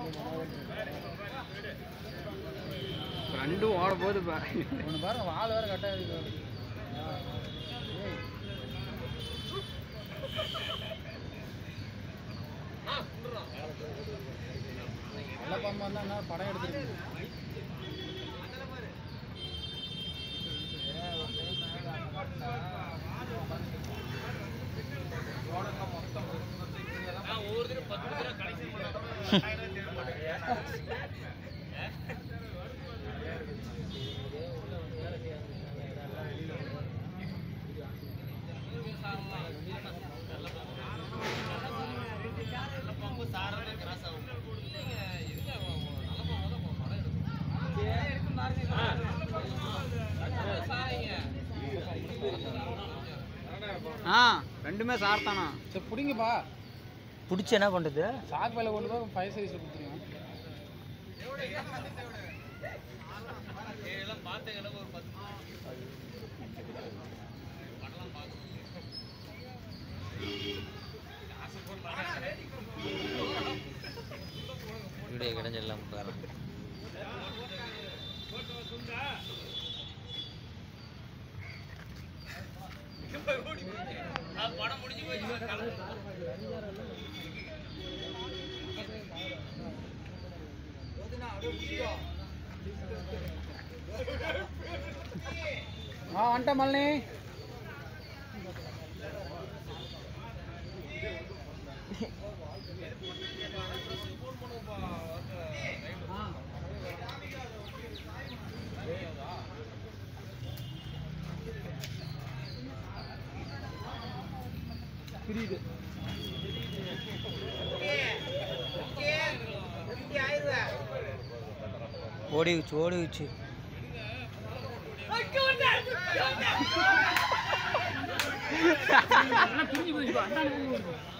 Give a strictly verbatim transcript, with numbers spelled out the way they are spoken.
ரெண்டும் ஓட போகுது பா. ஒன்று பாருங்க வாழை வேறு கட்டாக இருக்கு. நல்ல பாம்பு வந்தால் என்ன படம் எடுத்துருக்கு. ஒவ்வொருத்தரும் பத்து ரூபா கலெக்ஷன் பண்ணுறாங்க. ஆ ரெண்டுமே சார்த்தானா. சரி பிடிங்கப்பா. பிடிச்சி என்ன பண்ணுறது? சாக்கு வேலை கொண்டு போய் ஃபைவ் சைஸ் கொடுத்துருங்க. வீடியோ கிடைச்செல்லாம் போகிறேன். படம் முடிஞ்சு போய் ஆ வந்துட்ட மல்லி. புரியுது. ஓடி வச்சு ஓடி வச்சு புரிஞ்சு போயிடுச்சு.